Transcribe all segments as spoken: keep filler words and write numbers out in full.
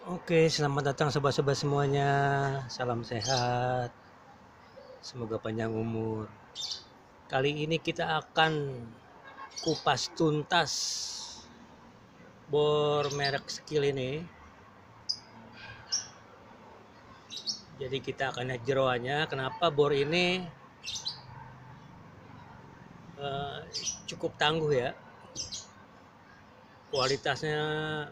Oke, selamat datang sobat-sobat semuanya. Salam sehat. Semoga panjang umur. Kali ini kita akan kupas tuntas bor merek Skill ini. Jadi kita akan lihat jeroannya. Kenapa bor ini uh, cukup tangguh ya. Kualitasnya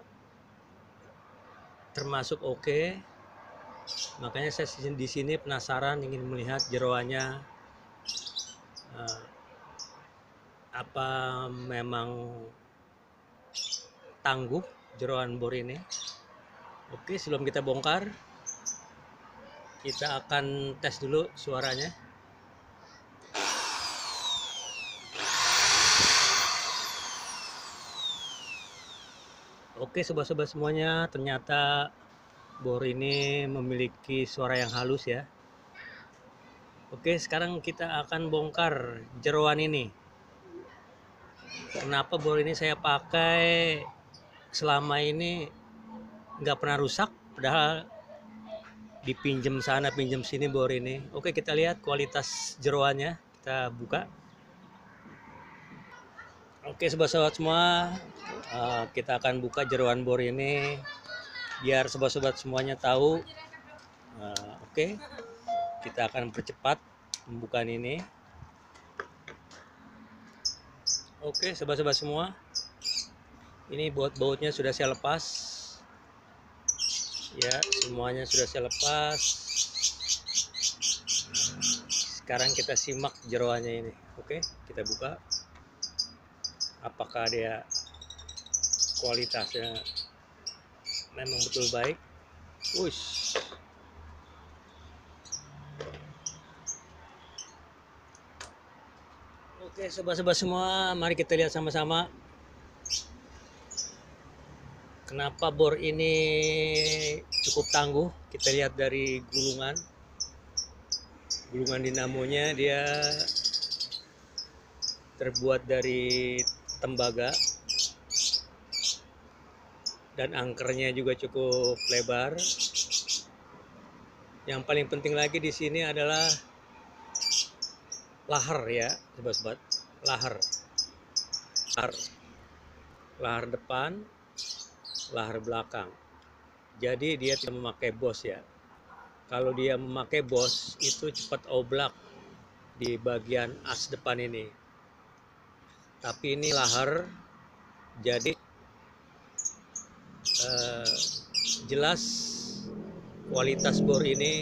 termasuk oke. Okay. Makanya saya di sini penasaran ingin melihat jeroannya. Uh, apa memang tangguh jeroan bor ini. Oke, sebelum kita bongkar, kita akan tes dulu suaranya. Oke sobat-sobat semuanya, ternyata bor ini memiliki suara yang halus ya. Oke, sekarang kita akan bongkar jeroan ini. Kenapa bor ini saya pakai selama ini nggak pernah rusak, padahal dipinjem sana pinjem sini bor ini. Oke, kita lihat kualitas jeroannya. Kita buka. Oke sobat-sobat semua, uh, kita akan buka jeroan bor ini biar sobat-sobat semuanya tahu. Uh, Oke, kita akan percepat pembukaan ini. Oke sobat-sobat semua, ini baut-bautnya sudah saya lepas ya, semuanya sudah saya lepas. Sekarang kita simak jeroannya ini. Oke, kita buka. Apakah dia kualitasnya memang betul baik. Wush. Oke sobat-sobat semua, mari kita lihat sama-sama kenapa bor ini cukup tangguh. Kita lihat dari gulungan gulungan dinamonya, dia terbuat dari tembaga dan angkernya juga cukup lebar. Yang paling penting lagi di sini adalah lahar ya, sobat-sobat. Lahar. lahar lahar depan, lahar belakang. Jadi dia tidak memakai bos ya. Kalau dia memakai bos itu cepat oblak di bagian as depan ini. Tapi ini lahar, jadi eh, jelas kualitas bor ini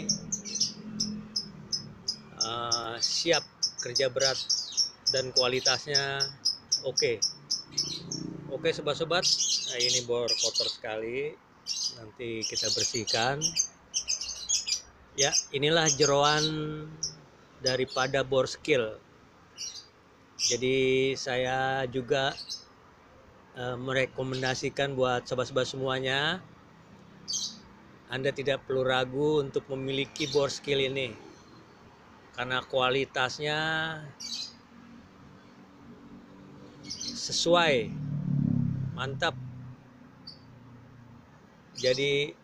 eh, siap kerja berat dan kualitasnya oke. Okay. Oke okay, sobat-sobat, nah, ini bor kotor sekali, nanti kita bersihkan. Ya, inilah jeroan daripada bor Skill. Jadi saya juga uh, merekomendasikan buat sobat-sobat semuanya, Anda tidak perlu ragu untuk memiliki bor Skill ini, karena kualitasnya sesuai, mantap. Jadi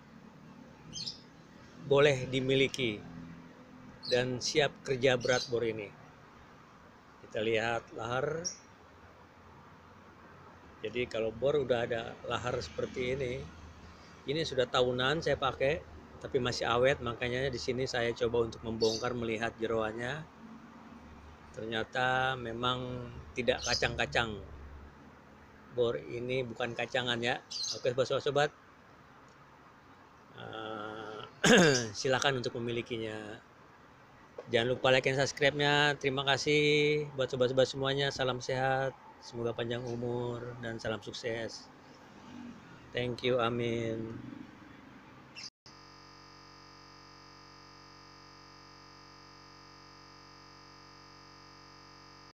boleh dimiliki dan siap kerja berat bor ini. Kita lihat lahar. Jadi kalau bor udah ada lahar seperti ini, ini sudah tahunan saya pakai, tapi masih awet. Makanya di sini saya coba untuk membongkar, melihat jeroannya. Ternyata memang tidak kacang-kacang. Bor ini bukan kacangan ya. Oke sobat-sobat, uh, silakan untuk memilikinya. Jangan lupa like dan subscribe-nya. Terima kasih buat sobat-sobat semuanya. Salam sehat, semoga panjang umur dan salam sukses. Thank you, amin.